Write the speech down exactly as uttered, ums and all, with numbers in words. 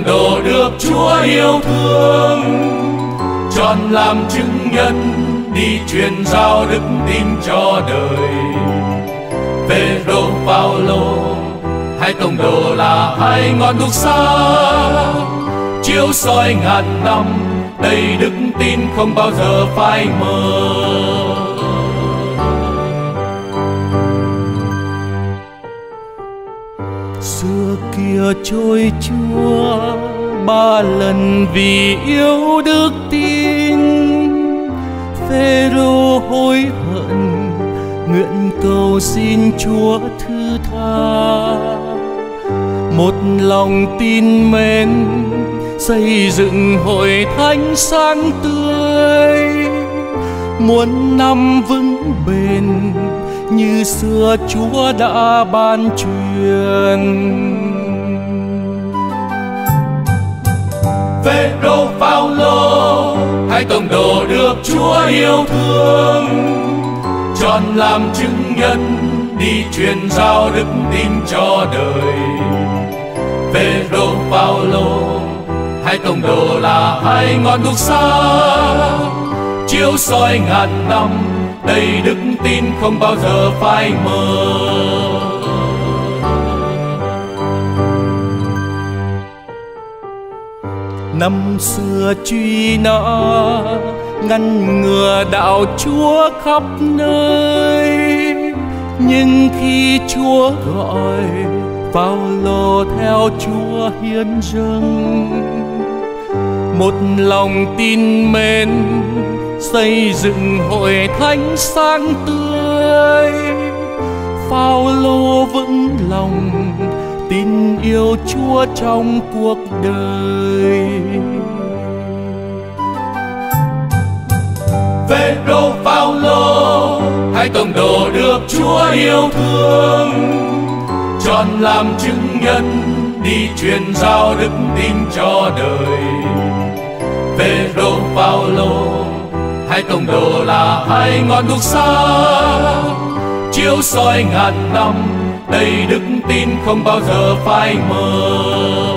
đồ được Chúa yêu thương, chọn làm chứng nhân đi truyền giao đức tin cho đời. Phêrô, Phaolô, hai tông đồ là hai ngọn đuốc sáng chiếu soi ngàn năm, đầy đức tin không bao giờ phai mờ. Xưa kia trôi Chúa ba lần vì yêu đức tin, Phêrô hối hận nguyện cầu xin Chúa thứ tha. Một lòng tin mến xây dựng hội thánh sáng tươi, muôn năm vững bền như xưa Chúa đã ban truyền. Phêrô, Phaolô, hai tông đồ được Chúa yêu thương, chọn làm chứng nhân đi truyền giao đức tin cho đời. Phêrô, Phaolô, hai tông đồ là hai ngọn đuốc sáng chiếu soi ngàn năm, đầy đức tin không bao giờ phai mờ. Năm xưa truy nã ngăn ngừa đạo Chúa khắp nơi, nhưng khi Chúa gọi, Phaolô theo Chúa hiến dâng. Một lòng tin mến xây dựng hội thánh sáng tươi, Phaolô vững lòng tin yêu Chúa trong cuộc đời. Phêrô, Phaolô, hai tông đồ được Chúa yêu thương, chọn làm chứng nhân đi truyền giao đức tin cho đời. Phêrô, Phaolô, hai tông đồ là hai ngọn đuốc sáng chiếu soi ngàn năm, đầy đức tin không bao giờ phai mờ.